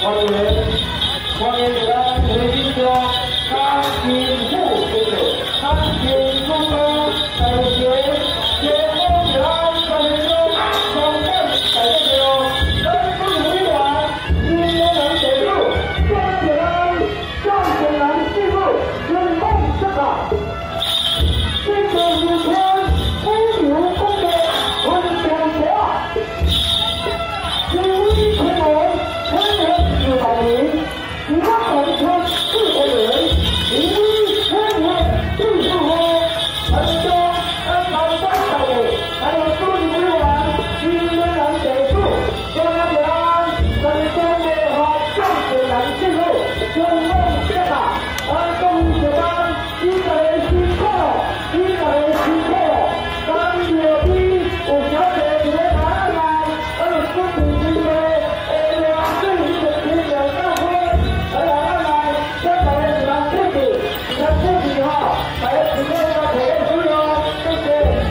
欢迎咱回民乡张金富先生，张金富哥，感谢前方起来，感谢双份感谢哟，咱不委婉，今天能结束，站起来，向前来记录，准备出发。这个雨天，风流风的，温江河啊，只为天龙，天人有百名。你看本村四个人，名为天元地富翁，很多老三小的，还有助理委员，今天能结束，中央点安，本村的话正式能进入，准备接打，恭喜咱一个人辛苦了，一个人辛苦了，咱有的有小姐姐拿来，还有孙子今天2岁一个学者上会。来，先把人拿自己，拿自己哈，来体验一下体验出哟，谢谢。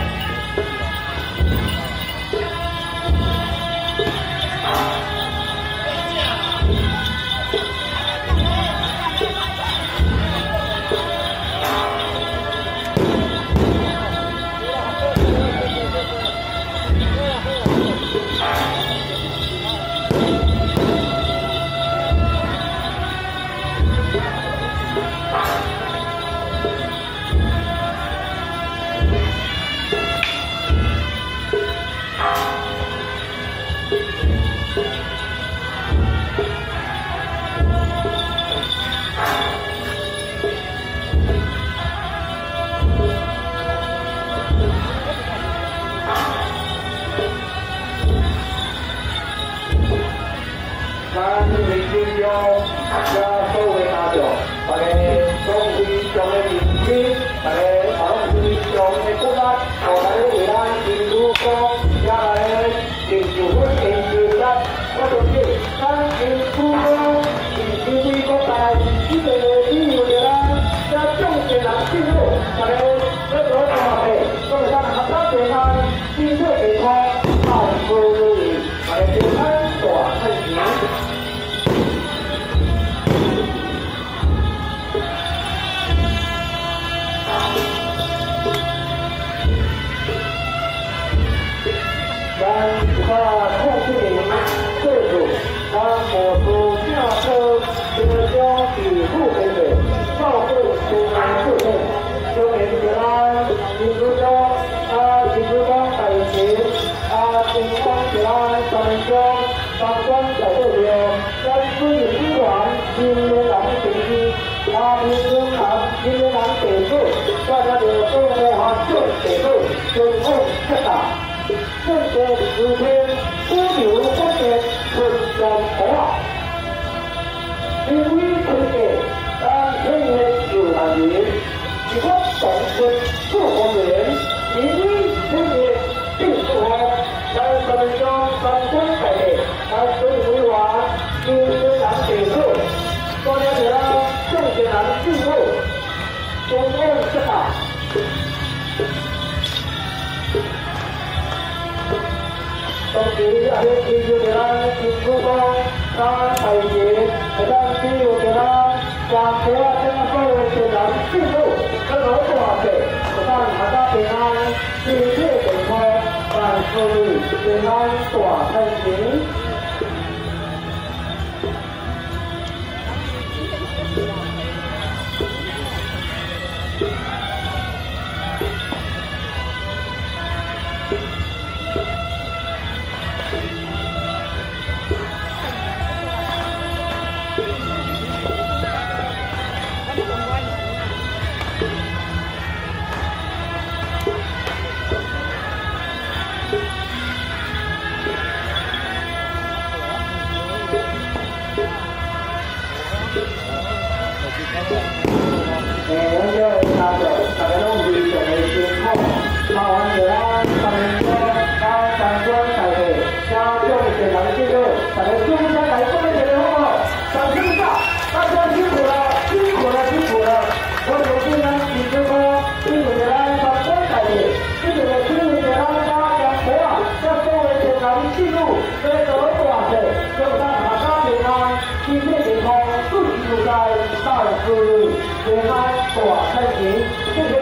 咱民军中也所谓大众，大家总非常的认真，大家总非常的不安，后来为咱民主党也来接受阮研究咱，我就是咱民主党是为国大这个理由的咱，也重视人进入，大家要多大气，所以咱合作平安，经济健康，万事如意，大家平安大太平。咱控制税主，咱模组驾车，这个将抵付赔偿，照顾全民市民，就连平安，民主党大行，警方平安，咱们将当官在这里，咱资源资源，今天人定期，民间人给付，大家就中国行政给付，准控接打。正国10天，公牛方面纯正好啊！因为这个天元有难言，如果总是不公平，因为天元并不好，但咱们将三观改变，所以为话，今天人给付，大家就让正确人进入，中共接打。当时也是记住的咱民主党，咱大爷，咱记住的咱将台湾这个社会人进入，这个大事，咱大家平安，身体健康，万事如意，平安大太平。 祝在大日平安大太平，谢谢。